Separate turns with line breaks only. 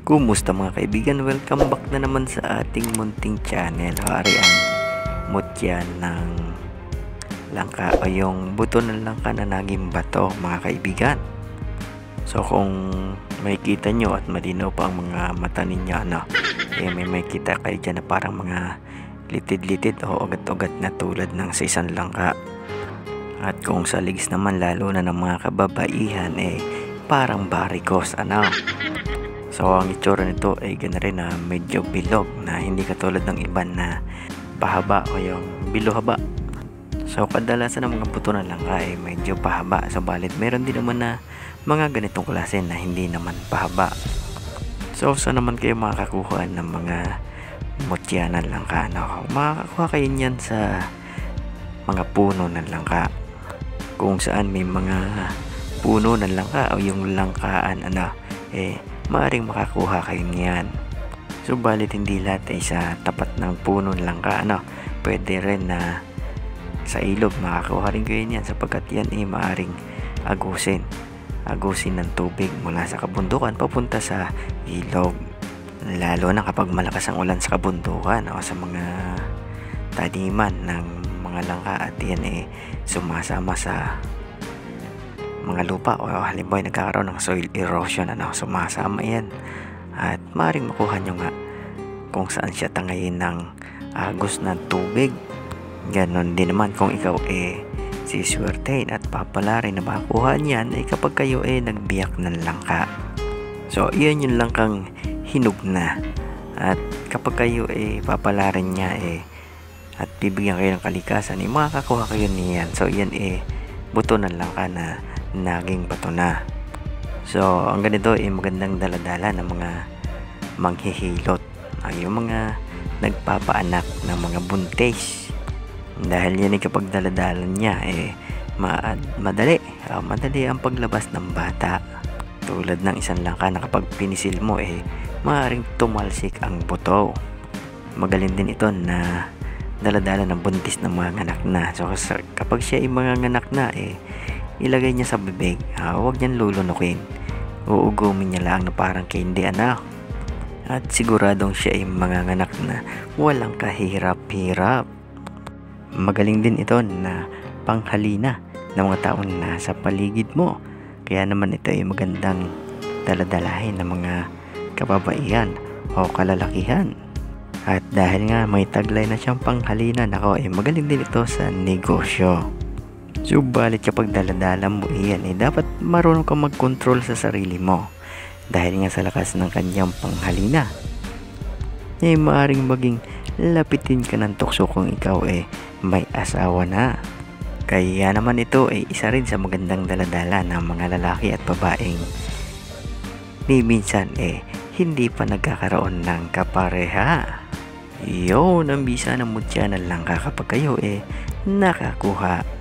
Kumusta mga kaibigan? Welcome back na naman sa ating munting channel. Hari ang mutya ng langka o yung buto ng langka na naging bato mga kaibigan. So kung makikita nyo at malinaw pa ang mga mata ninyo, may kita kayo dyan na parang mga litid-litid o ugat-ugat na tulad ng sa isang langka. At kung sa ligis naman, lalo na ng mga kababaihan, parang varicose So ang itsura nito ay gana rin na medyo bilog, na hindi katulad ng iba na pahaba o yung bilohaba. So kadalasan ng mga buto ng langka ay medyo pahaba, subalit meron din naman na mga ganitong klase na hindi naman pahaba. So saan naman kayo makakakuha ng mga mutya ng langka? Makakakuha kayo niyan sa mga puno ng langka, kung saan may mga puno ng langka o yung langkaan maaring makakuha kayo niyan. Subalit hindi lahat ay sa tapat ng puno ng langka, pwede rin na sa ilog makakuha rin kayo niyan, sapagkat yan ay maaring agusin ng tubig mula sa kabundukan papunta sa ilog, lalo na kapag malakas ang ulan sa kabundukan o sa mga taniman ng mga langka, at yan sumasama sa mga lupa o halimbawa nagkakaroon ng soil erosion, sumasama yan at maaaring makuha nyo nga kung saan siya tangayin ng agos ng tubig. Ganon din naman kung ikaw siswertein at papalarin na makakuha niyan kapag kayo nagbiyak ng langka. So iyan yung langkang hinog na, at kapag kayo papalarin niya at bibigyan kayo ng kalikasan, makakakuha kayo niyan. So yan buto ng langka na naging bato na. So ang ganito magandang daladala ng mga manghihilot, yung mga nagpapaanak ng mga buntis, dahil yan kapag daladalan niya madali ang paglabas ng bata, tulad ng isang langka na kapag pinisil mo maaaring tumalsik ang buto. Magaling din ito na daladala ng buntis ng mga anak na. So kapag siya mga anak na ilagay niya sa bibig, huwag niyan lulunukin, uugumin niya lang na parang candy at siguradong siya mga anak na walang kahirap-hirap. Magaling din ito na panghalina ng mga taong nasa paligid mo, kaya naman ito magandang daladalahin ng mga kababaihan o kalalakihan. At dahil nga may taglay na siyang panghalina, magaling din ito sa negosyo. Subalit kapag daladala mo dapat marunong kang mag-control sa sarili mo, dahil nga sa lakas ng kanyang panghalina maaring maging lapitin ka ng tukso kung ikaw may asawa na. Kaya naman ito isa rin sa magandang daladala ng mga lalaki at babaeng minsan hindi pa nagkakaroon ng kapareha. Yun ang bisa ng mutya ng langka kapag kayo nakakuha